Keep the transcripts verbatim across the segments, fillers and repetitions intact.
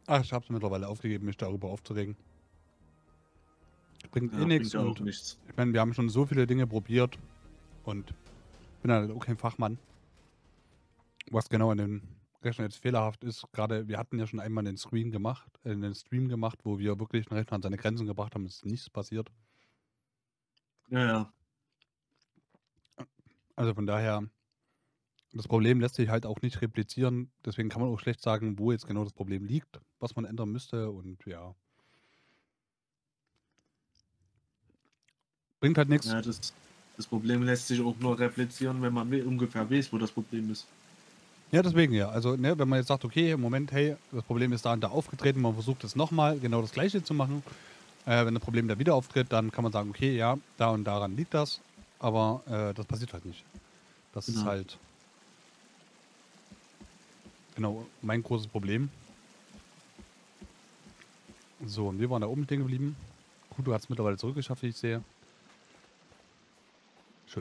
Ach, ich habe es mittlerweile aufgegeben, mich darüber aufzuregen. Bringt eh Ja, nichts bringt ja auch und nichts. ich meine, wir haben schon so viele Dinge probiert und ich bin halt auch kein Fachmann. Was genau an dem Rechner jetzt fehlerhaft ist, gerade wir hatten ja schon einmal einen Screen gemacht, äh, einen Stream gemacht, wo wir wirklich den Rechner an seine Grenzen gebracht haben, es ist nichts passiert. Ja, ja. Also von daher, das Problem lässt sich halt auch nicht replizieren, deswegen kann man auch schlecht sagen, wo jetzt genau das Problem liegt, was man ändern müsste und ja. Bringt halt nichts. Ja, das, das Problem lässt sich auch nur replizieren, wenn man we- ungefähr weiß, wo das Problem ist. Ja, deswegen ja. Also, ne, wenn man jetzt sagt, okay, im Moment, hey, das Problem ist da und da aufgetreten, man versucht es nochmal genau das Gleiche zu machen. Äh, wenn das Problem da wieder auftritt, dann kann man sagen, okay, ja, da und daran liegt das. Aber äh, das passiert halt nicht. Das ist Genau. halt genau mein großes Problem. So, und wir waren da oben stehen geblieben. Gut, du hast es mittlerweile zurückgeschafft, wie ich sehe. Schön.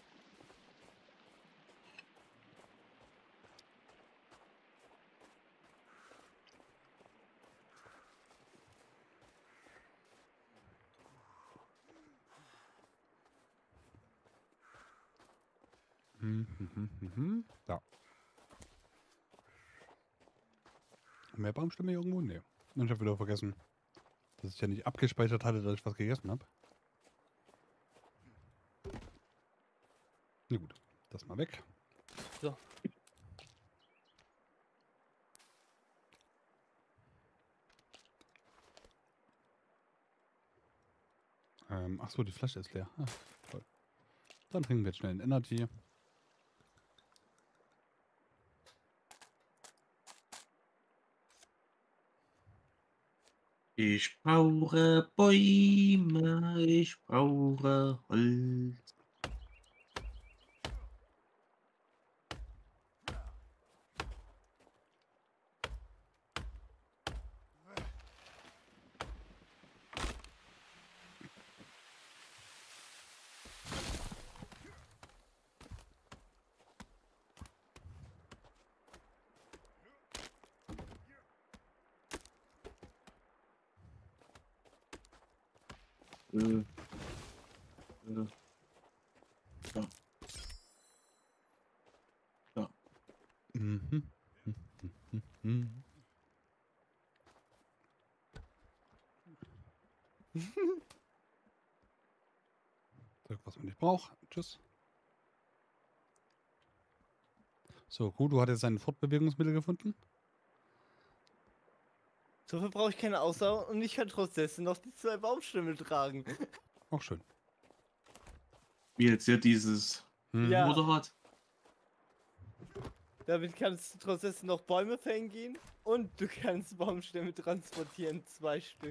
Hm, hm, hm, hm, hm. Da. Mehr Baumstämme hier irgendwo? Nee. Und ich habe wieder vergessen, dass ich ja nicht abgespeichert hatte, dass ich was gegessen habe. Na gut, das mal weg. So. Ähm, ach so, die Flasche ist leer. Ah, toll. Dann trinken wir jetzt schnell ein Energy. Ich brauche Bäume, ich brauche Holz. Äh, äh, ja. Ja. Mhm. Hm, hm, hm, hm. Zeug, was man nicht braucht. Tschüss. So, Kudu hat jetzt sein Fortbewegungsmittel gefunden. So viel brauche ich keine Ausdauer und ich kann trotzdem noch die zwei Baumstämme tragen. Auch schön. Wie jetzt hier dieses Mhm. Ja. Motorrad. Damit kannst du trotzdem noch Bäume fällen gehen und du kannst Baumstämme transportieren, zwei Stück.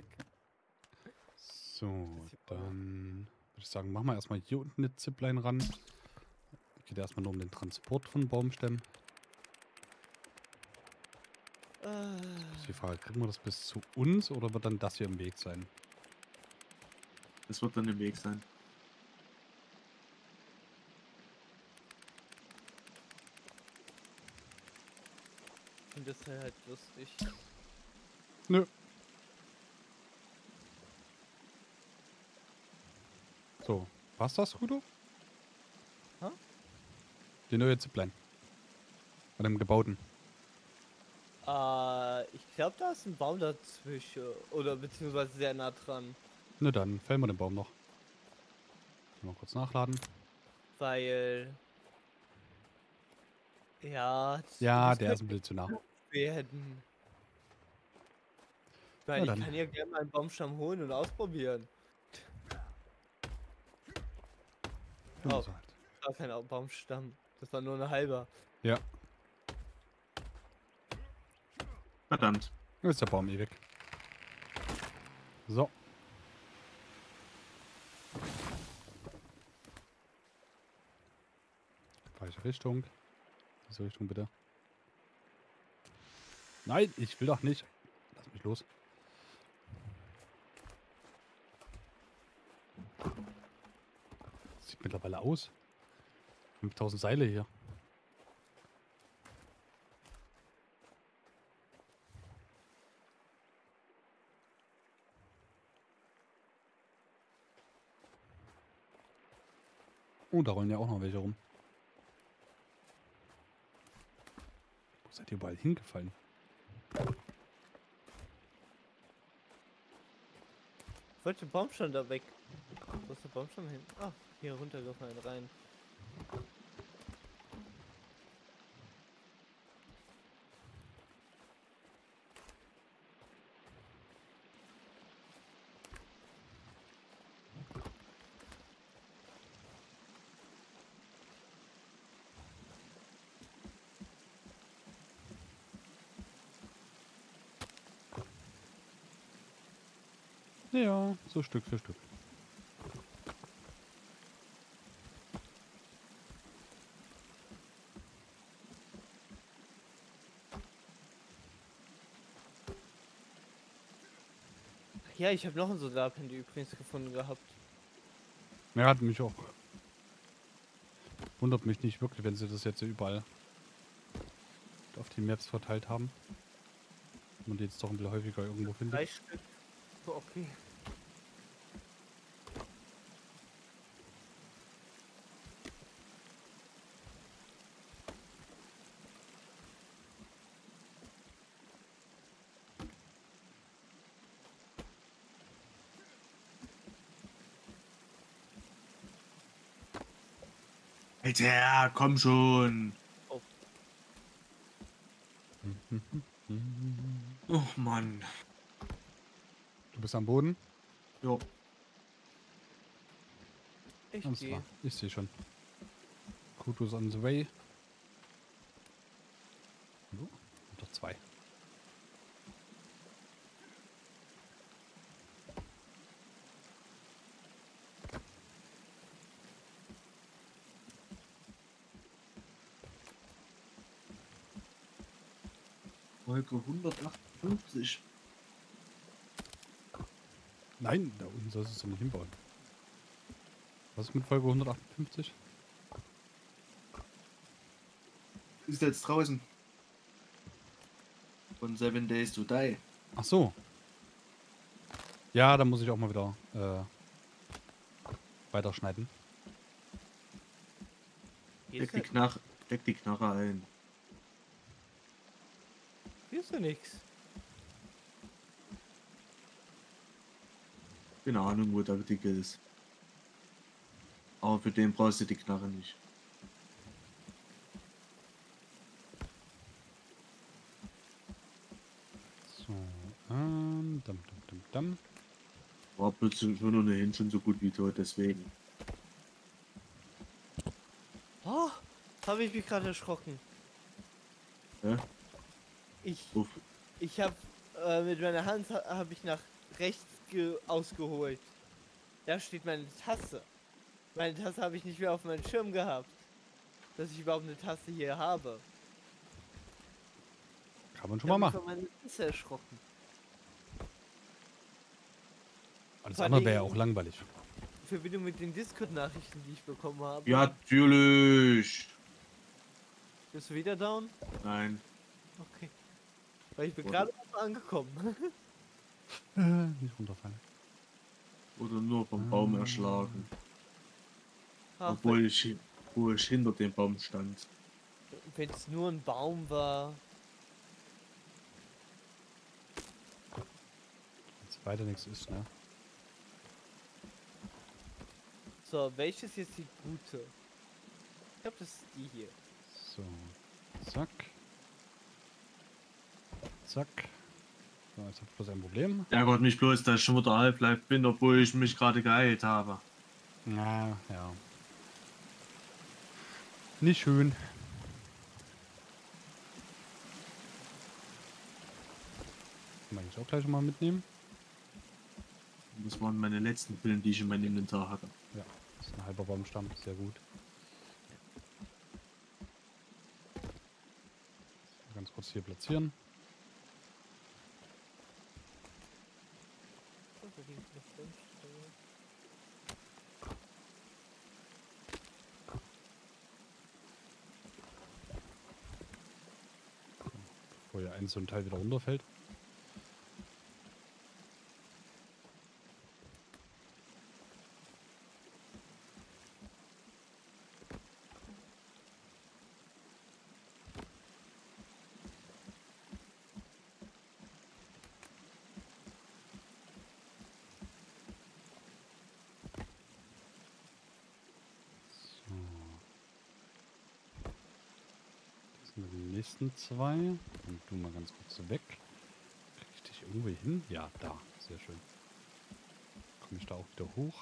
So, dann würde ich sagen, machen wir erstmal hier unten eine Zipline ran. Geht erstmal nur um den Transport von Baumstämmen. Ah. Ist die Frage, kriegen wir das bis zu uns oder wird dann das hier im Weg sein? Das wird dann im Weg sein. Ich finde das halt lustig. Nö. So, passt das, Kudu? Hä? Die neue Zipline. Bei dem gebauten. Äh, ich glaube, da ist ein Baum dazwischen. Oder beziehungsweise sehr nah dran. Na dann, fällen wir den Baum noch. Mal kurz nachladen. Weil. Ja, Ja, das der ist könnte ein bisschen zu nah. werden. Na Weil ich dann. kann ja gerne mal einen Baumstamm holen und ausprobieren. Ja, Oh, so halt. das war kein Au- Baumstamm. Das war nur eine halber. Ja, Verdammt. jetzt ist der Baum eh weg. So. Falsche Richtung. Diese Richtung bitte. Nein, ich will doch nicht. Lass mich los. Sieht mittlerweile aus. fünftausend Seile hier. Oh, da rollen ja auch noch welche rum. Wo seid ihr überall hingefallen? Ich wollte den Baumstamm da weg. Wo ist der Baumstamm hin? Ah, hier runtergefallen rein. Ja, so Stück für Stück. Ja, ich habe noch ein Solarpanel übrigens gefunden gehabt. Ja, hat mich auch. Wundert mich nicht wirklich, wenn sie das jetzt überall auf die Maps verteilt haben. Und jetzt doch ein bisschen häufiger irgendwo findet. Drei Stück. So, okay. Alter, komm schon. Oh Mann. Du bist am Boden? Jo. Ich Alles gehe. klar. Ich sehe schon. Kutus on the way. Oh, doch zwei. Folge hundertachtundfünfzig. Nein, da unten sollst du es doch nicht hinbauen. Was ist mit Folge hundertachtundfünfzig? Ist jetzt draußen. Von Seven Days to Die. Ach so. Ja, da muss ich auch mal wieder äh, weiterschneiden. Hier Deck ist, die, ja, Knarre, deck die Knarre ein. hier ist ja nichts. Keine Ahnung, wo der Dicke ist. Aber für den brauchst du die Knarre nicht. So, ähm, dum, dum, dum, dum. War plötzlich schon ohnehin schon so gut wie tot, deswegen. Oh, habe ich mich gerade erschrocken. Ja? Ich, Uff. ich habe äh, mit meiner Hand ha habe ich nach rechts ge ausgeholt. Da steht meine Tasse. Meine Tasse habe ich nicht mehr auf meinem Schirm gehabt. Dass ich überhaupt eine Tasse hier habe. Kann man Ich schon mal habe mich machen. von meiner Tasse erschrocken. Alles Vor andere wäre ja allem- auch langweilig. In Verbindung mit den Discord-Nachrichten, die ich bekommen habe. Ja, natürlich. Bist du wieder down? Nein. Okay. Weil ich bin Oder- gerade angekommen. Äh, nicht runterfallen. Oder nur vom Baum erschlagen. Ach, Obwohl ich, wo ich hinter dem Baum stand. wenn es nur ein Baum war. Jetzt weiter nichts ist, ne? So, welches jetzt die gute? Ich glaube, das ist die hier. So. Zack. Zack. So, jetzt hab ich bloß ein Problem. Ärgert mich bloß, dass ich schon wieder Half-Life bin, obwohl ich mich gerade geheilt habe. Ja, ja. Nicht schön. Kann man jetzt auch gleich mal mitnehmen. Das waren meine letzten Pillen, die ich in meinem Inventar hatte. Ja, das ist ein halber Baumstamm, sehr gut. Ganz kurz hier platzieren. Bevor ja ein so ein Teil wieder runterfällt. Mit den nächsten zwei. Und du mal ganz kurz weg. Krieg ich dich irgendwo hin? Ja, da. Sehr schön. Komme ich da auch wieder hoch?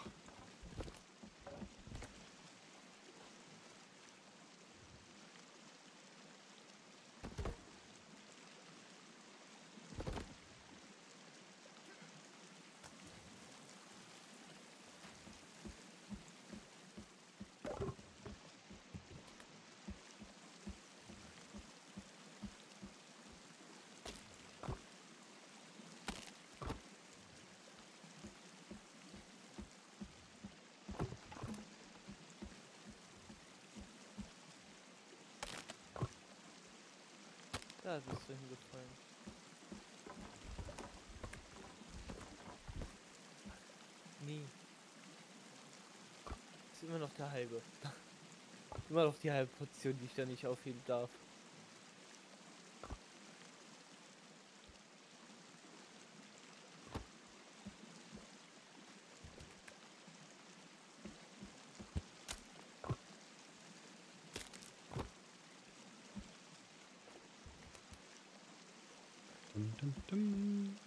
Da bist du hingefallen. Nie. Ist immer noch der halbe. Immer noch die halbe Portion, die ich da nicht aufheben darf. Dum, dum, dum.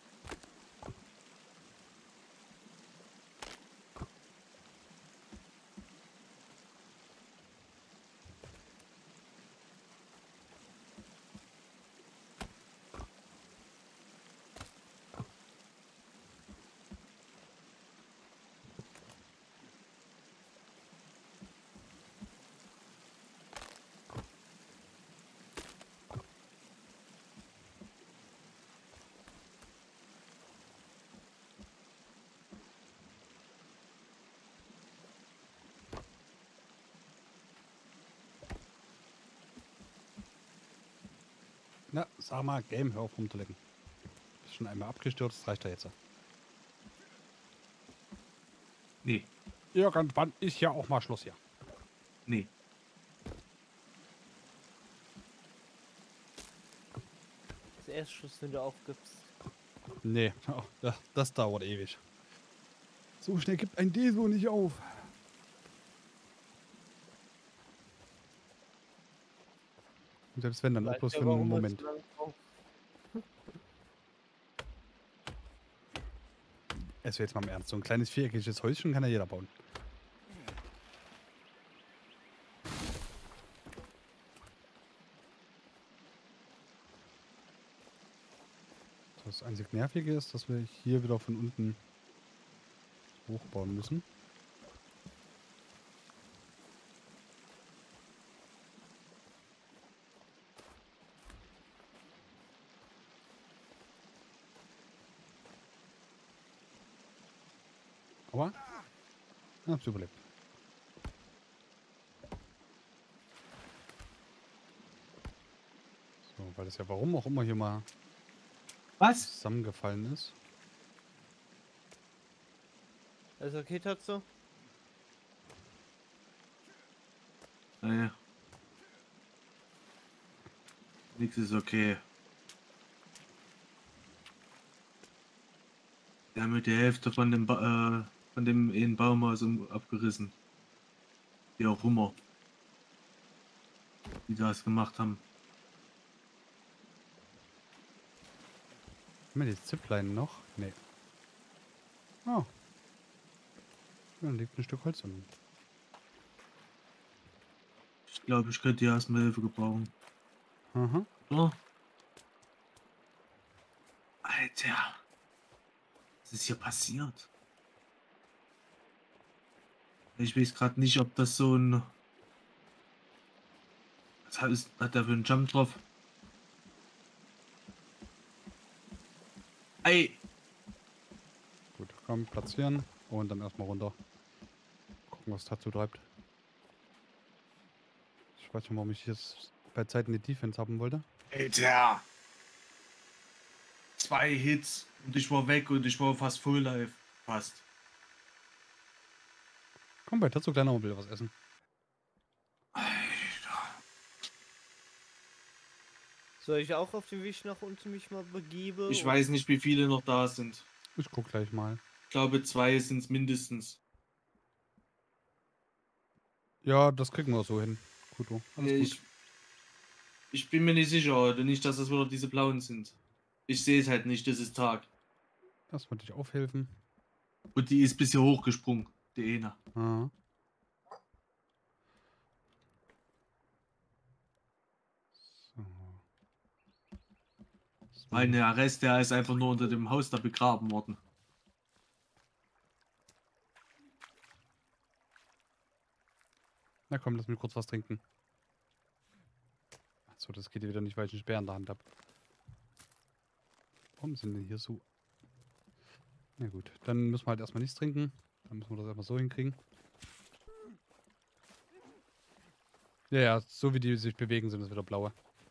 Na, sag mal, Game, hör auf rumzulecken. Bist schon einmal abgestürzt, reicht ja jetzt. Nee, Irgendwann ist ja auch mal Schluss hier. nee. Das erste Schuss, den du aufgibst. Nee, oh, das, das dauert ewig. So schnell gibt ein Deso nicht auf. Und selbst wenn, dann auch Weißt bloß ja, für einen warum es Moment. so lange braucht. Es wird jetzt mal im Ernst. So ein kleines viereckiges Häuschen kann ja jeder bauen. Das einzig Nervige ist, dass wir hier wieder von unten hochbauen müssen. Aber, ich hab's überlebt. So, weil das ja warum auch immer hier mal Was? zusammengefallen ist. Alles okay, Tatsu? Naja. Nix ist okay. Wir haben mit der Hälfte von dem, ba äh, von dem einen Baum also abgerissen. Wie auch immer. Die das gemacht haben. Haben wir die Zipline noch? Nee. Oh. Da liegt ein Stück Holz unten. Ich glaube, ich könnte hier erstmal Hilfe gebrauchen. Aha. So. Alter. Was ist hier passiert? Ich weiß gerade nicht, ob das so ein... Was hat, ist, hat der für einen Jump drauf? Ey! Gut, komm, platzieren und dann erstmal runter. Gucken, was dazu treibt. Ich weiß nicht, warum ich jetzt bei Zeiten die Defense haben wollte. Alter! Zwei Hits und ich war weg und ich war fast full life. Fast. Komm, bei dazu kleiner Mobil was essen. Alter. Soll ich auch auf den Weg nach unten mich mal begeben? Ich weiß nicht, wie viele noch da sind. Ich guck gleich mal. Ich glaube, zwei sind es mindestens. Ja, das kriegen wir so hin. Kuto. Alles Ich, gut. Ich bin mir nicht sicher, oder nicht, dass das wieder diese blauen sind. Ich sehe es halt nicht, das ist Tag. Das wollte ich aufhelfen. Und die ist bis hier hochgesprungen, die eine. Ah. So. Weil der Rest, der ist einfach nur unter dem Haus da begraben worden. Na komm, lass mich kurz was trinken. Achso, das geht ja wieder nicht, weil ich einen Speer in der Hand habe. Warum sind denn hier so... Na gut, dann müssen wir halt erstmal nichts trinken. Dann müssen wir das erstmal so hinkriegen. Ja, ja, so wie die sich bewegen, sind es wieder blaue.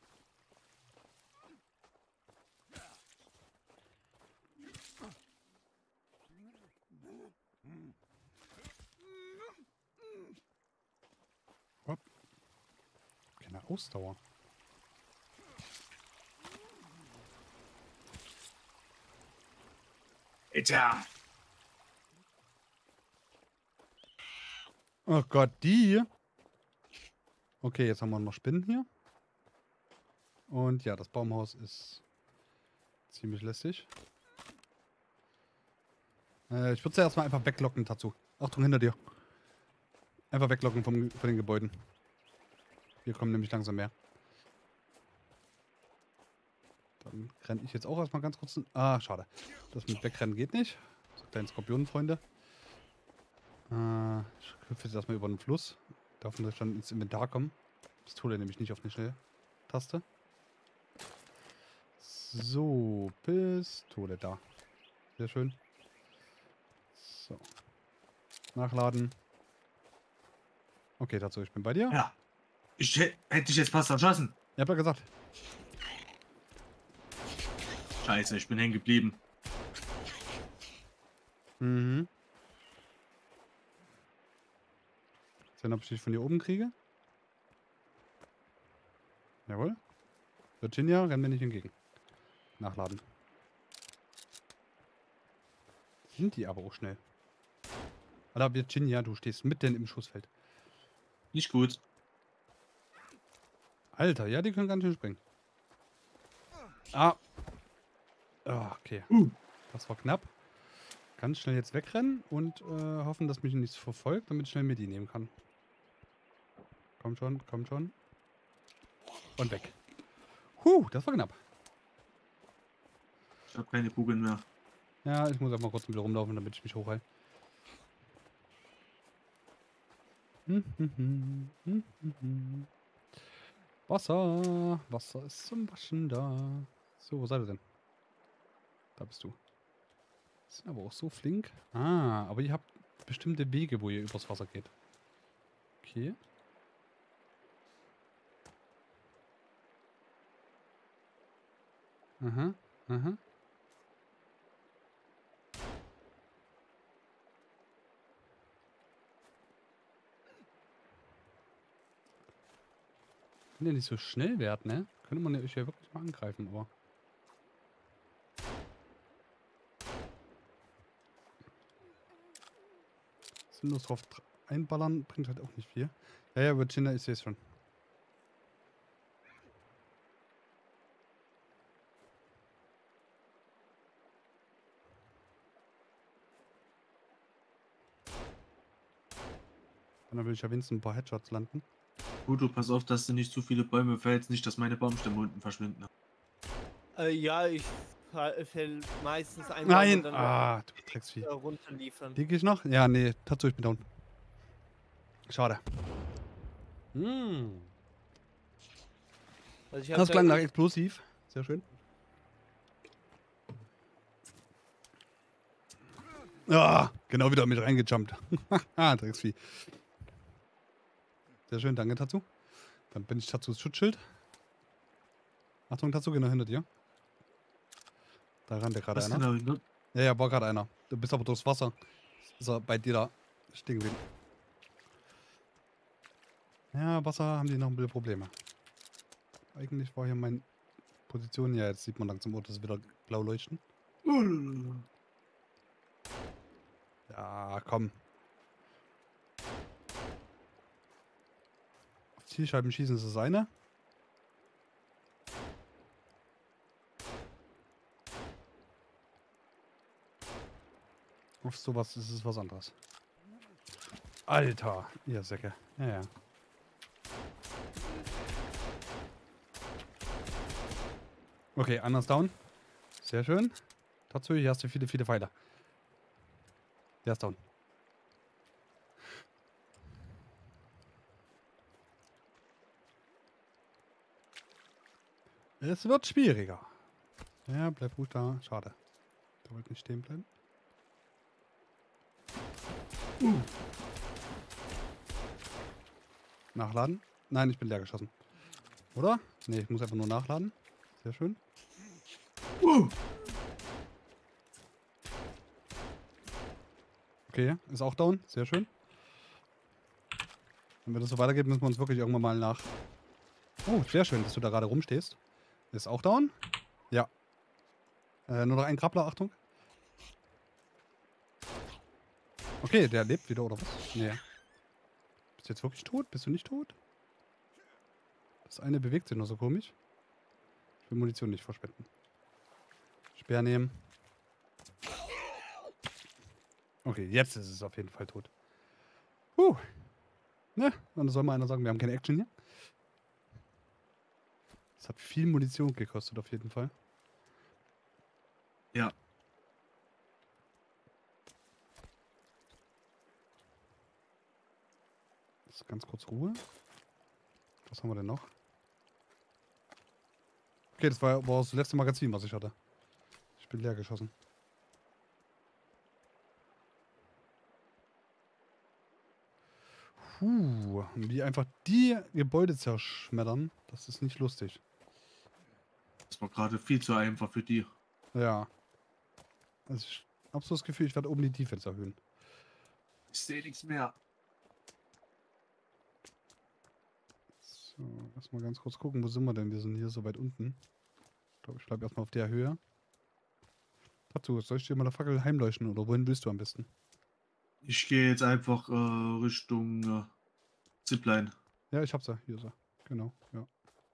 Hopp. Keine Ausdauer. Alter! Oh Gott, die. Okay, jetzt haben wir noch Spinnen hier. Und ja, das Baumhaus ist ziemlich lästig. Äh, ich würde sie erstmal einfach weglocken dazu. Achtung, hinter dir. Einfach weglocken vom, von den Gebäuden. Hier kommen nämlich langsam mehr. Dann renne ich jetzt auch erstmal ganz kurz... Ah, schade. Das mit Wegrennen geht nicht. So kleine Skorpionenfreunde. Äh, ich hüpfe jetzt erstmal über den Fluss. Darf man dann ins Inventar kommen. Das tut er nämlich nicht auf eine Schnelltaste. So, Pistole da. Sehr schön. So. Nachladen. Okay, dazu, ich bin bei dir. Ja. Ich hätte dich jetzt fast erschossen. Ihr habt ja gesagt. Scheiße, ich bin hängen geblieben. Mhm. Sehen, ob ich dich von hier oben kriege. Jawohl. Virginia, renn mir nicht entgegen. Nachladen. Sind die aber auch schnell. Alter, Virginia, du stehst mitten im Schussfeld. Nicht gut. Alter, ja, die können ganz schön springen. Ah. Oh, okay. Uh. Das war knapp. Ganz schnell jetzt wegrennen und äh, hoffen, dass mich nichts verfolgt, damit ich schnell Medi nehmen kann. Komm schon, komm schon. Und weg. Huh, das war knapp. Ich habe keine Kugeln mehr. Ja, ich muss einfach kurz wieder rumlaufen, damit ich mich hochheile. Hm, hm, hm, hm, hm, hm. Wasser. Wasser ist zum Waschen da. So, wo seid ihr denn? Da bist du. Sind aber auch so flink. Ah, aber ihr habt bestimmte Wege, wo ihr übers Wasser geht. Okay. Aha, aha. Wenn ihr nicht so schnell wärt, ne? Könnte man euch ja wirklich mal angreifen, aber... Sinnlos drauf einballern bringt halt auch nicht viel. Ja, ja, Virginia, ich sehe es schon. Dann will ich ja wenigstens ein paar Headshots landen. Gut, du pass auf, dass du nicht zu viele Bäume fällst, nicht, dass meine Baumstämme unten verschwinden. Äh, ja, ich fäll meistens ein Nein! und dann Ah, du Drecksvieh. äh, runterliefern. Liege ich noch? Ja, nee, Tatsu, ich bin down. Schade. Hm. Also ich hab Das da klang nach echt- explosiv. Sehr schön. Ah, genau wieder mit reingejumpt. Ah, Drecksvieh. Sehr schön, danke Tatsu. Dann bin ich Tatsus Schutzschild. Achtung, Tatsu, genau hinter dir. Da rennt ja gerade Was einer. genau? Ne? Ja, ja, war gerade einer. Du bist aber durchs Wasser. Ist er bei dir da stehen geblieben. Ja, Wasser haben die noch ein bisschen Probleme. Eigentlich war hier meine Position. Ja, jetzt sieht man langsam, oh, das ist wieder blau leuchten. Ja, komm. Auf Zielscheiben schießen ist das eine. Auf sowas ist es was anderes. Alter, ihr Säcke. Ja, ja. Okay, anders down. Sehr schön. Dazu, hier hast du viele, viele Pfeile. Der ist down. Es wird schwieriger. Ja, bleib gut da. Schade. Der wollte nicht stehen bleiben. Uh. Nachladen? Nein, ich bin leer geschossen. Oder? Ne, ich muss einfach nur nachladen. Sehr schön. Uh. Okay, ist auch down. Sehr schön. Und wenn das so weitergeht, müssen wir uns wirklich irgendwann mal nach... Oh, sehr schön, dass du da gerade rumstehst. Ist auch down? Ja. Äh, nur noch ein Krabbler, Achtung. Okay, der lebt wieder, oder was? Nee. Bist du jetzt wirklich tot? Bist du nicht tot? Das eine bewegt sich nur so komisch. Ich will Munition nicht verschwenden. Speer nehmen. Okay, jetzt ist es auf jeden Fall tot. Huh. Ne, dann soll mal einer sagen, wir haben keine Action hier. Das hat viel Munition gekostet, auf jeden Fall. Ja. Jetzt ganz kurz Ruhe. Was haben wir denn noch? Okay, das war, war das letzte Magazin, was ich hatte. Ich bin leer geschossen. Puh, wie einfach die Gebäude zerschmettern, das ist nicht lustig. Das war gerade viel zu einfach für die. Ja. Also ich habe so das Gefühl, ich werde oben die Defense erhöhen. Ich sehe nichts mehr. So, erstmal ganz kurz gucken, wo sind wir denn? Wir sind hier so weit unten. Ich glaube, ich bleibe erstmal auf der Höhe. Dazu, soll ich dir mal eine Fackel heimleuchten oder wohin willst du am besten? Ich gehe jetzt einfach äh, Richtung äh, Zipline. Ja, ich hab's ja. Hier ist er. Genau, ja.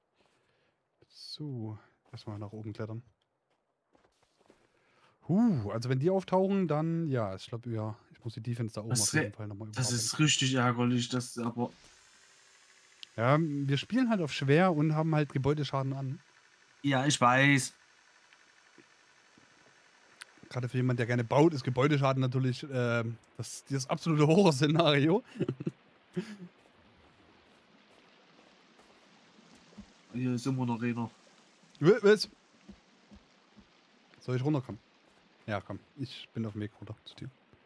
So, erstmal nach oben klettern. Huh, also wenn die auftauchen, dann, ja, ich glaube, ja, ich muss die Defense da oben Das auf jeden re- Fall nochmal Das überarbeiten. ist richtig ärgerlich, das aber. Ja, wir spielen halt auf schwer und haben halt Gebäudeschaden an. Ja, ich weiß. Gerade für jemanden, der gerne baut, ist Gebäudeschaden natürlich ähm, das, das absolute Horrorszenario. Hier ist immer noch einer. Was? Soll ich runterkommen? Ja, komm. Ich bin auf dem Weg runter zu dir.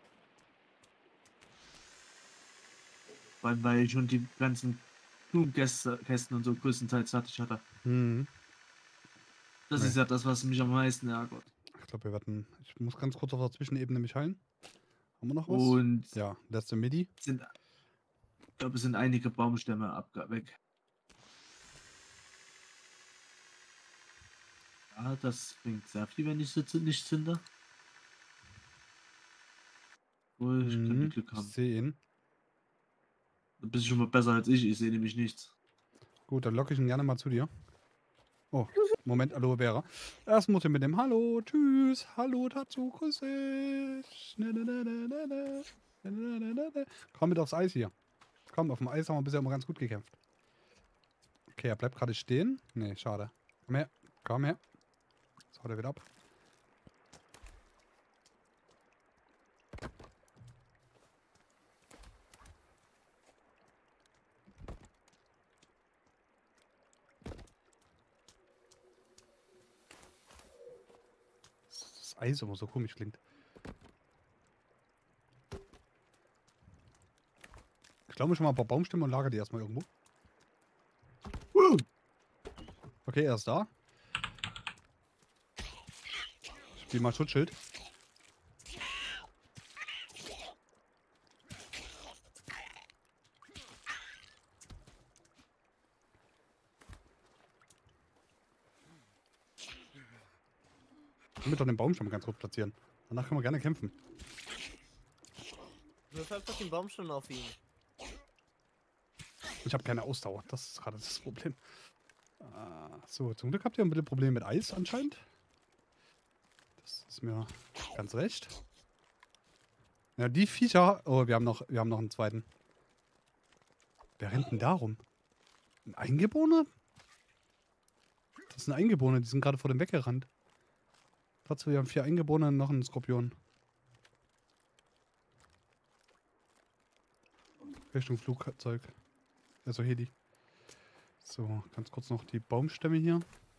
Weil, weil ich schon die ganzen Blumenkästen und so größtenteils fertig hatte. Mhm. Das Nee. ist ja das, was mich am meisten ärgert. Ich glaube, wir werden... Ich muss ganz kurz auf der Zwischenebene mich heilen. Haben wir noch was? Und Ja, letzte Midi. sind, ich glaube, es sind einige Baumstämme abge weg. Ja, das bringt sehr viel, wenn ich sitze nicht zünde. Wohl, ich könnte Mhm, Glück ich haben. sehe ihn. Du bist schon mal besser als ich, ich sehe nämlich nichts. Gut, dann locke ich ihn gerne mal zu dir. Oh, Moment, Aloe Vera. Erst muss ich mit dem Hallo, tschüss, hallo dazu, grüß dich. Ne, ne, ne, ne, ne, ne. Ne, ne, ne, ne, ne. Komm mit aufs Eis hier. Komm, auf dem Eis haben wir bisher immer ganz gut gekämpft. Okay, er bleibt gerade stehen. Nee, schade. Komm her, komm her. Jetzt haut er wieder ab. Das Eis immer so komisch klingt. Ich glaube schon mal ein paar Baumstämme und lager die erstmal irgendwo. Okay, er ist da. Spiel mal Schutzschild. Ich will doch den Baumstamm ganz kurz platzieren. Danach können wir gerne kämpfen. Wirf einfach den Baumstamm auf ihn. Ich habe keine Ausdauer. Das ist gerade das Problem. Ah, so, zum Glück habt ihr ein bisschen Probleme mit Eis anscheinend. Das ist mir ganz recht. Ja, die Viecher. Oh, wir haben noch, wir haben noch einen zweiten. Wer rennt denn da rum? Ein Eingeborener? Das sind Eingeborene, die sind gerade vor dem weggerannt. Dazu, wir haben vier Eingeborene und noch einen Skorpion. Richtung Flugzeug. Also Heli. So, ganz kurz noch die Baumstämme hier.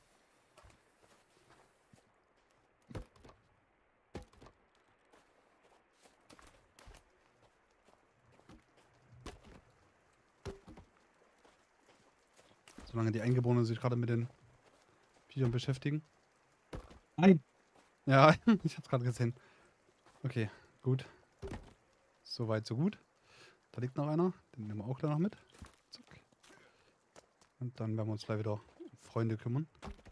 Solange die Eingeborenen sich gerade mit den Viechern beschäftigen. Nein. Ja, ich hab's gerade gesehen. Okay, gut. Soweit, so gut. Da liegt noch einer. Den nehmen wir auch gleich noch mit. Zack. Und dann werden wir uns gleich wieder um Freunde kümmern.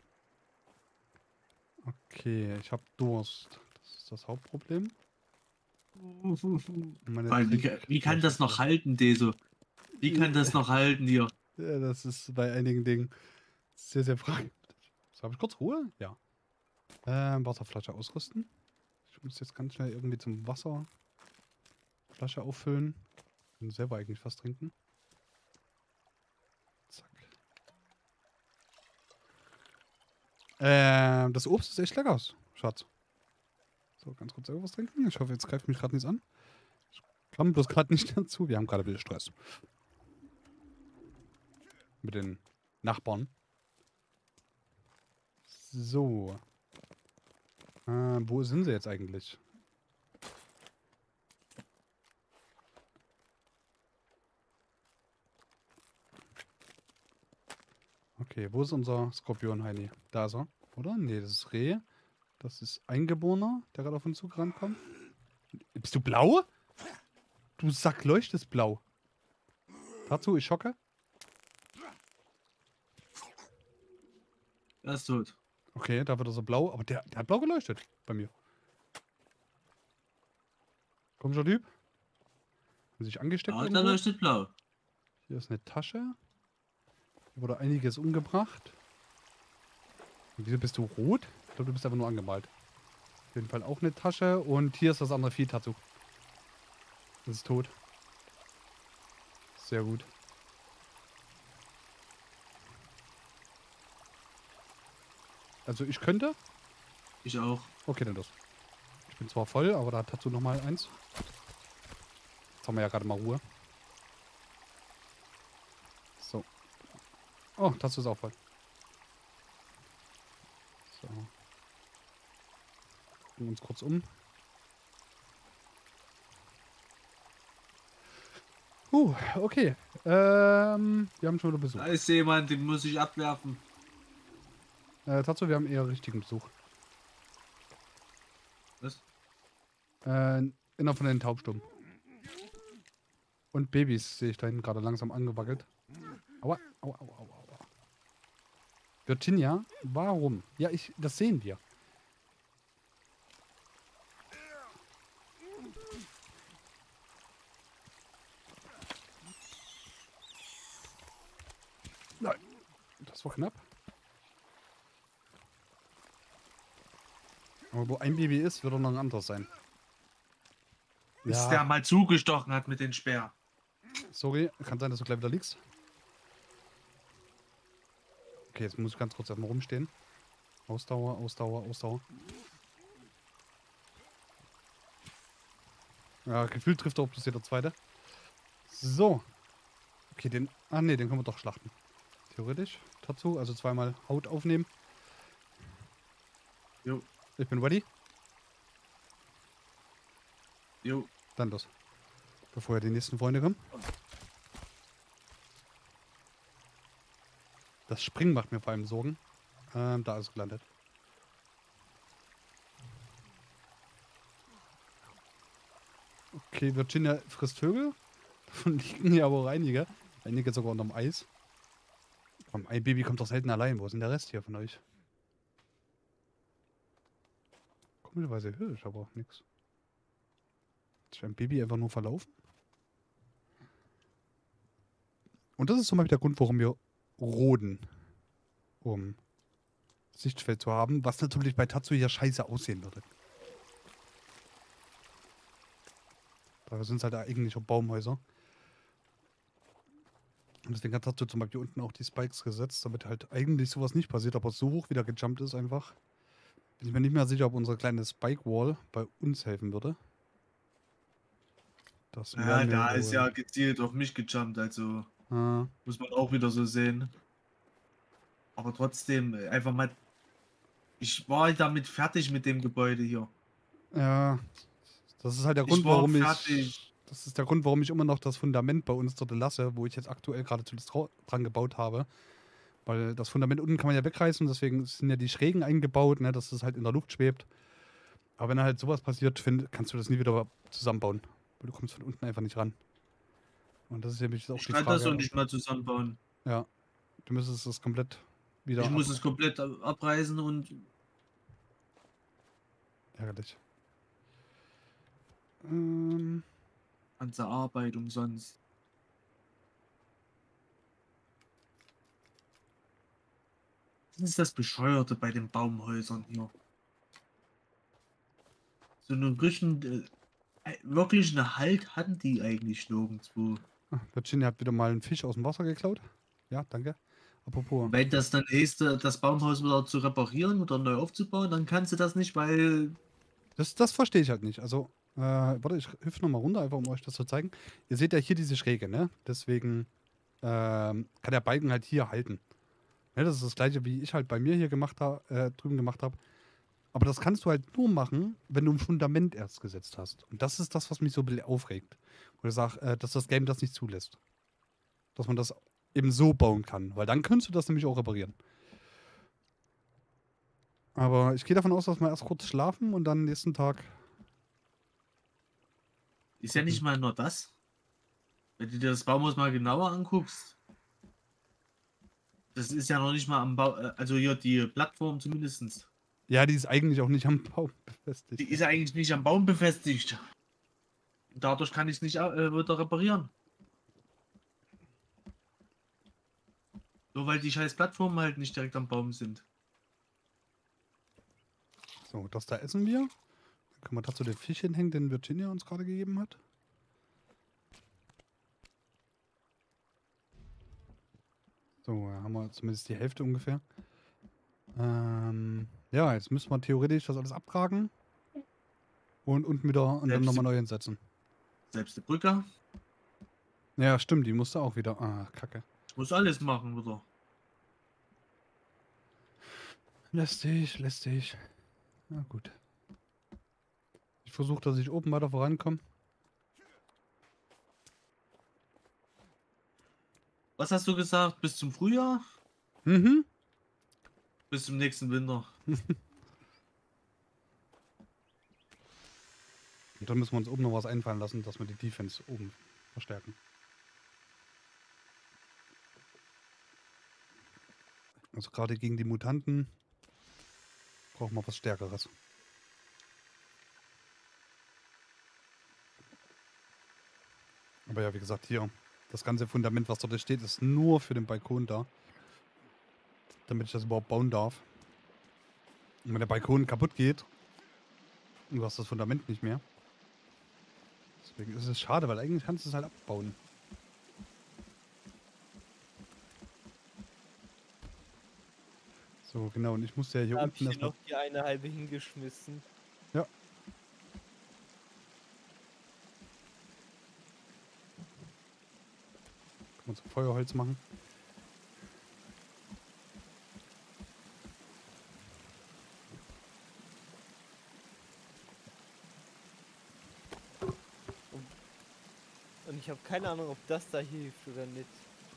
Okay, ich habe Durst. Das ist das Hauptproblem. Meine Weil, wie, Trieb- wie kann das noch halten, Deso? Wie kann das noch halten hier? Ja, das ist bei einigen Dingen sehr, sehr fraglich. So, habe ich kurz Ruhe? Ja. Ähm, Wasserflasche ausrüsten. Ich muss jetzt ganz schnell irgendwie zum Wasser Flasche auffüllen. Und selber eigentlich was trinken. Zack. Ähm, das Obst ist echt lecker, Schatz. So, ganz kurz selber was trinken. Ich hoffe, jetzt greift mich gerade nichts an. Ich komme bloß gerade nicht dazu. Wir haben gerade ein bisschen Stress. Mit den Nachbarn. So. Äh, wo sind sie jetzt eigentlich? Okay, wo ist unser Skorpion, Heini? Da ist er, oder? Nee, das ist Reh. Das ist Eingeborener, der gerade auf uns zugerannt kommt. Bist du blau? Du Sack leuchtest blau. Dazu, ich schocke. Er ist tot. Okay, da wird er so blau, aber der, der hat blau geleuchtet bei mir. Komischer Typ. Hat sich angesteckt Ja, der irgendwo. leuchtet blau. Hier ist eine Tasche. Hier wurde einiges umgebracht. Und wieso bist du rot? Ich glaube, du bist einfach nur angemalt. Auf jeden Fall auch eine Tasche. Und hier ist das andere Vieh dazu. Das ist tot. Sehr gut. Also ich könnte. Ich auch. Okay, dann das. Ich bin zwar voll, aber da hat dazu noch mal eins. Jetzt haben wir ja gerade mal Ruhe. So. Oh, dazu ist auch voll. So. Gucken uns kurz um. Uh, okay. Ähm, wir haben schon wieder Besuch. Da ist jemand, den muss ich abwerfen. Äh, dazu, wir haben eher richtigen Besuch. Was? Äh, inner von den Taubstummen. Und Babys sehe ich da hinten gerade langsam angewackelt. Aua, aua, aua, aua, aua. Virginia, warum? Ja, ich, das sehen wir. Nein, das war knapp. Aber wo ein Baby ist, wird auch noch ein anderes sein. Bis Ja. der mal zugestochen hat mit den Speer. Sorry, kann sein, dass du gleich wieder liegst. Okay, jetzt muss ich ganz kurz erstmal rumstehen. Ausdauer, Ausdauer, Ausdauer. Ja, gefühlt trifft er auch bloß jeder zweite. So. Okay, den. Ah ne, den können wir doch schlachten. Theoretisch. Dazu, also zweimal Haut aufnehmen. Jo, Ich bin ready. jo. Dann los. Bevor ja die nächsten Freunde kommen. Das Springen macht mir vor allem Sorgen. Ähm, da ist es gelandet. Okay, Virginia frisst Vögel. Davon liegen hier aber auch einige. Einige sogar unterm Eis. Komm, ein Baby kommt doch selten allein. Wo ist denn der Rest hier von euch? Komischerweise höre ich aber auch nichts. Hat sich ein Baby einfach nur verlaufen? Und das ist zum Beispiel der Grund, warum wir roden. Um Sichtfeld zu haben. Was natürlich bei Tatsu hier scheiße aussehen würde. Dafür sind es halt eigentlich auch Baumhäuser. Und deswegen hast du zum Beispiel unten auch die Spikes gesetzt, damit halt eigentlich sowas nicht passiert, aber so hoch wieder gejumpt ist einfach. Bin ich mir nicht mehr sicher, ob unsere kleine Spike-Wall bei uns helfen würde. Das Ja, werden wir da ist ja wohl. gezielt auf mich gejumpt, also Ah, muss man auch wieder so sehen. Aber trotzdem, äh, einfach mal. Ich war damit fertig mit dem Gebäude hier. ja, das ist halt der Ich Grund, war warum fertig. ich. Das ist der Grund, warum ich immer noch das Fundament bei uns dort lasse, wo ich jetzt aktuell gerade zuletzt drau- dran gebaut habe. Weil das Fundament unten kann man ja wegreißen, deswegen sind ja die Schrägen eingebaut, ne, dass es halt in der Luft schwebt. Aber wenn halt sowas passiert, find, kannst du das nie wieder zusammenbauen. Weil du kommst von unten einfach nicht ran. Und das ist nämlich auch Ich die kann das so Frage, ob, nicht mal zusammenbauen. ja, du müsstest das komplett wieder Ich ab. muss es komplett ab- abreißen und Ärgerlich. Ähm, ganze Arbeit umsonst. Das ist das Bescheuerte bei den Baumhäusern hier. So einen richtigen, äh, wirklich einen Halt hatten die eigentlich nirgendwo. ah, Virginia hat wieder mal einen Fisch aus dem Wasser geklaut. Ja, danke. Apropos. Und wenn das dann ist, äh, das Baumhaus wieder zu reparieren oder neu aufzubauen, dann kannst du das nicht, weil Das, das verstehe ich halt nicht. Also, äh, warte, ich hüpfe nochmal runter, einfach um euch das zu zeigen. Ihr seht ja hier diese Schräge, ne? Deswegen ähm, kann der Balken halt hier halten. Ne, das ist das gleiche, wie ich halt bei mir hier gemacht habe, äh, drüben gemacht habe. Aber das kannst du halt nur machen, wenn du ein Fundament erst gesetzt hast. Und das ist das, was mich so ein bisschen aufregt. Wo ich sage, äh, dass das Game das nicht zulässt. Dass man das eben so bauen kann. Weil dann könntest du das nämlich auch reparieren. Aber ich gehe davon aus, dass wir erst kurz schlafen und dann nächsten Tag. ist ja nicht mal nur das. Wenn du dir das Baumhaus mal genauer anguckst, das ist ja noch nicht mal am Bau, äh, also hier die Plattform zumindest. Ja, die ist eigentlich auch nicht am Baum Die befestigt. ist ja eigentlich nicht am Baum befestigt. Und dadurch kann ich es nicht äh, wieder reparieren. Nur weil die scheiß Plattformen halt nicht direkt am Baum sind. So, das da essen wir. Dann können wir dazu den Fisch hinhängen, den Virginia uns gerade gegeben hat. So, da haben wir zumindest die Hälfte ungefähr. Ähm, ja, jetzt müssen wir theoretisch das alles abtragen. Und unten wieder und dann Selbst nochmal die- neu hinsetzen. Selbst die Brücke. Ja, stimmt, die musste auch wieder. Ah, kacke. Ich muss alles machen wieder. Lästig, lästig. Na gut. Ich versuche, dass ich oben weiter vorankomme. Was hast du gesagt? Bis zum Frühjahr? Mhm. Bis zum nächsten Winter. Und dann müssen wir uns oben noch was einfallen lassen, dass wir die Defense oben verstärken. Also gerade gegen die Mutanten brauchen wir was Stärkeres. Aber ja, wie gesagt, hier, das ganze Fundament, was dort steht, ist nur für den Balkon da. Damit ich das überhaupt bauen darf. Und wenn der Balkon kaputt geht, und du hast das Fundament nicht mehr. Deswegen ist es schade, weil eigentlich kannst du es halt abbauen. So, genau, und ich musste ja hier Da habe ich unten dir erstmal. noch die eine halbe hingeschmissen. Ja. Kann man zum Feuerholz machen. Und ich habe keine Ahnung, ob das da hilft oder nicht.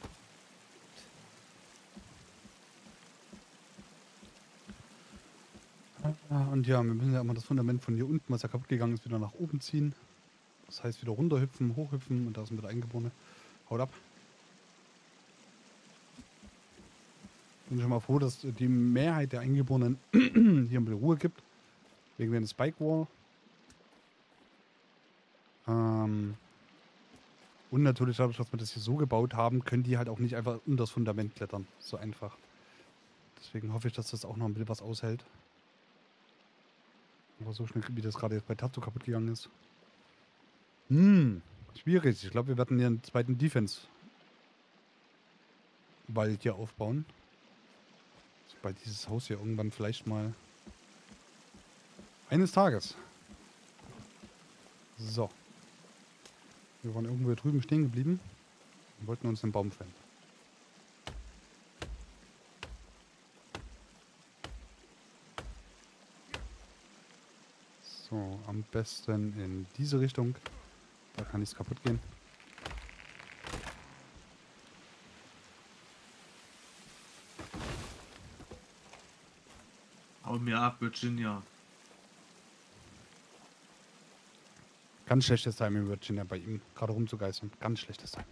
Und ja, wir müssen ja immer das Fundament von hier unten, was ja kaputt gegangen ist, wieder nach oben ziehen. Das heißt wieder runterhüpfen, hochhüpfen und da sind wieder Eingeborene. Haut ab. Bin schon mal froh, dass die Mehrheit der Eingeborenen hier ein bisschen Ruhe gibt. Wegen der Spike Wall. Ähm und natürlich dadurch, dass wir das hier so gebaut haben, können die halt auch nicht einfach unter das Fundament klettern. So einfach. Deswegen hoffe ich, dass das auch noch ein bisschen was aushält. Aber so schnell, wie das gerade jetzt bei Tatsu kaputt gegangen ist. Hm, schwierig. Ich glaube, wir werden hier einen zweiten Defense-Wall hier aufbauen. Sobald dieses Haus hier irgendwann vielleicht mal... Eines Tages. So. Wir waren irgendwo hier drüben stehen geblieben und wollten uns einen Baum fällen. So, am besten in diese Richtung. Da kann nichts kaputt gehen. Hau mir ab, Virginia. Ganz schlechtes Timing, Virginia, bei ihm gerade rumzugeistern. Ganz schlechtes Timing.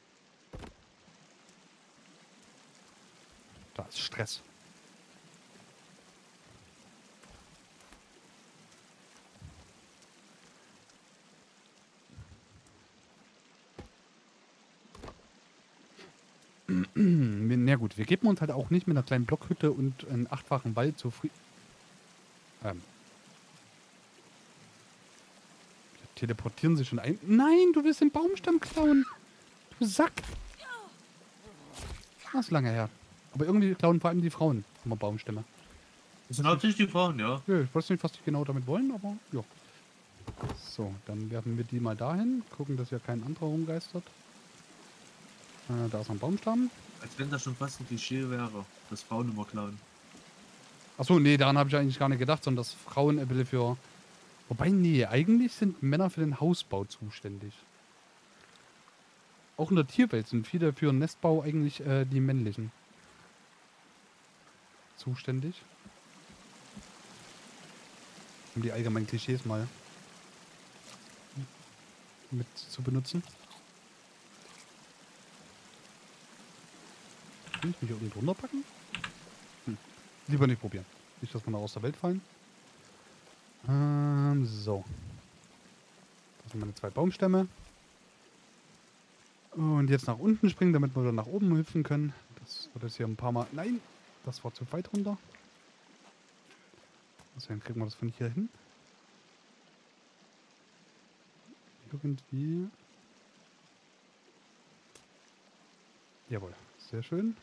Da ist Stress. Na gut, wir geben uns halt auch nicht mit einer kleinen Blockhütte und einem achtfachen Wald zufrieden. Ähm. Teleportieren sie schon ein. Nein, du willst den Baumstamm klauen. Du Sack. Das ist lange her. Aber irgendwie klauen vor allem die Frauen immer Baumstämme. Das sind hauptsächlich die Frauen, ja. Ja, ich weiß nicht, was die genau damit wollen, aber ja. So, dann werfen wir die mal dahin. Gucken, dass hier kein anderer rumgeistert. Äh, da ist ein Baumstamm. Als wenn das schon fast ein Klischee wäre, dass Frauen immer klauen. Achso, nee, daran habe ich eigentlich gar nicht gedacht, sondern dass Frauen ein bisschen für... Wobei, nee, eigentlich sind Männer für den Hausbau zuständig. Auch in der Tierwelt sind viele für den Nestbau eigentlich äh, die männlichen zuständig. Um die allgemeinen Klischees mal mit zu benutzen. Kann ich mich hier unten drunter packen? Hm. Lieber nicht probieren. Nicht, dass wir noch aus der Welt fallen. Ähm, so. Das sind meine zwei Baumstämme. Und jetzt nach unten springen, damit wir dann nach oben hüpfen können. Das wird jetzt hier ein paar Mal... Nein! Das war zu weit runter. Deswegen kriegen wir das von hier hin. Irgendwie... Jawohl. Sehr schön.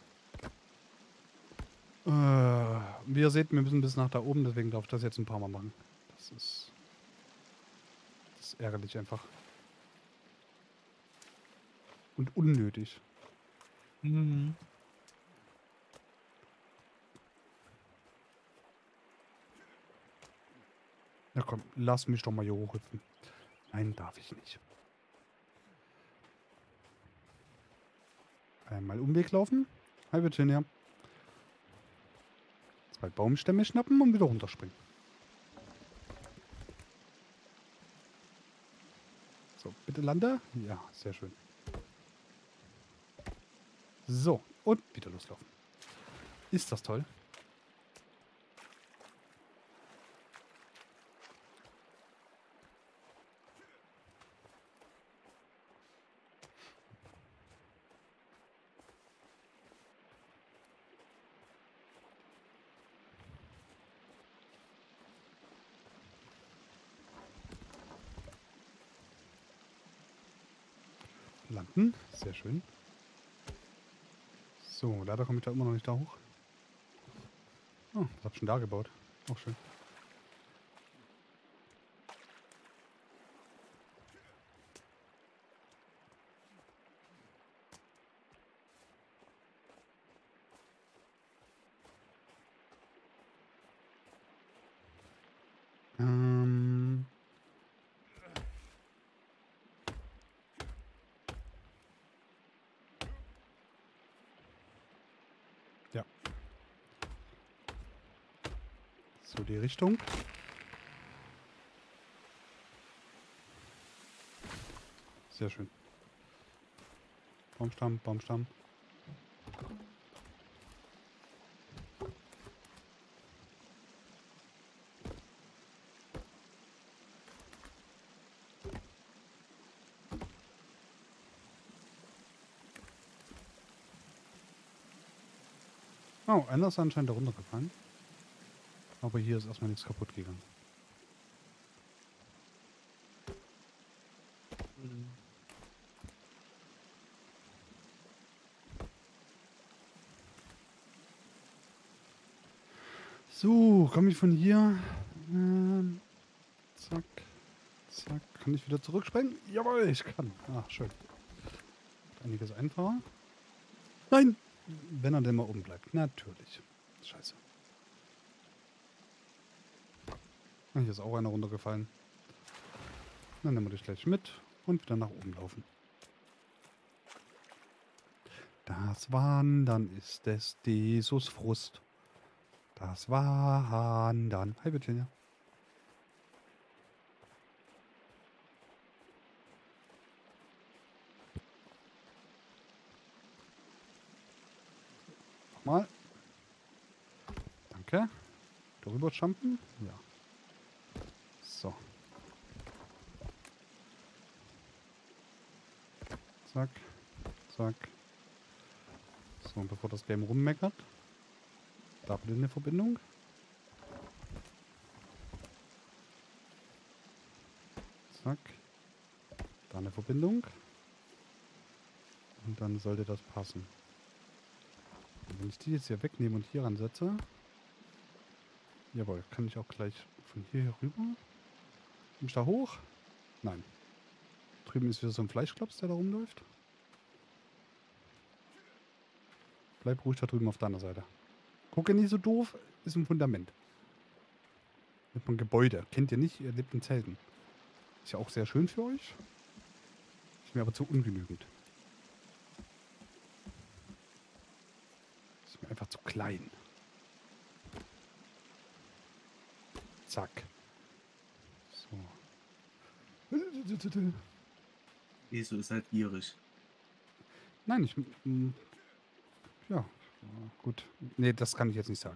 Äh, wie ihr seht, wir müssen bis nach da oben, deswegen darf ich das jetzt ein paar Mal machen. Das ist... Das ist ärgerlich einfach. Und unnötig. Mhm. Na komm, lass mich doch mal hier hochhüpfen. Nein, darf ich nicht. Einmal Umweg laufen. Hi Virginia. Zwei Baumstämme schnappen und wieder runterspringen. So, bitte lande. Ja, sehr schön. So, und wieder loslaufen. Ist das toll? Landen. Sehr schön. So, leider komme ich da immer noch nicht da hoch. Oh, was hab ich schon da gebaut? Auch schön. Ähm... Ja. So die Richtung. Sehr schön. Baumstamm, Baumstamm. Oh, einer ist anscheinend da runtergefallen. Aber hier ist erstmal nichts kaputt gegangen. So, komme ich von hier. Ähm, zack. Zack. Kann ich wieder zurückspringen? Jawohl, ich kann. Ach, schön. Einiges einfacher. Nein! Wenn er denn mal oben bleibt. Natürlich. Scheiße. Ah, hier ist auch einer runtergefallen. Dann nehmen wir dich gleich mit und wieder nach oben laufen. Das Wandern ist des Jesus Frust. Das Wandern. Hi, Virginia. Nochmal. Danke. Darüber jumpen? Ja. So. Zack. Zack. So, und bevor das Game rummeckert, da bitte eine Verbindung. Zack. Da eine Verbindung. Und dann sollte das passen. Und wenn ich die jetzt hier wegnehme und hier ransetze, jawohl, kann ich auch gleich von hier, hier rüber. Komm ich da hoch? Nein. Drüben ist wieder so ein Fleischklops, der da rumläuft. Bleib ruhig da drüben auf deiner Seite. Gucke nicht so doof, ist ein Fundament. Mit einem Gebäude. Kennt ihr nicht, ihr lebt in Zelten. Ist ja auch sehr schön für euch. Ist mir aber zu ungenügend. Ist mir einfach zu klein. Zack. So. Eso ist halt gierig. Nein, ich... m, ja, gut. Nee, das kann ich jetzt nicht sagen.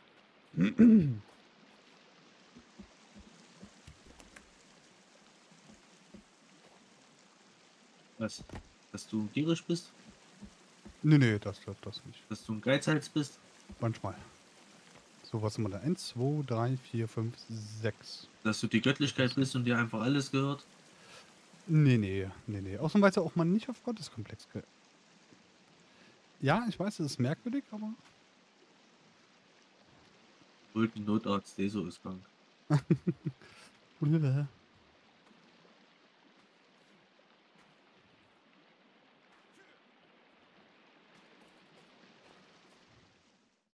Was? Dass du gierig bist? Nee, nee, das, das, das nicht. Dass du ein Geizhals bist? Manchmal. So, was sind wir da? eins, zwei, drei, vier, fünf, sechs. Dass du die Göttlichkeit bist und dir einfach alles gehört? Nee, nee, nee, nee. Ausnahmsweise auch mal nicht auf Gotteskomplex. ge- Ja, ich weiß, es ist merkwürdig, aber... Holt einen Notarzt, Eso ist krank. Blablabla.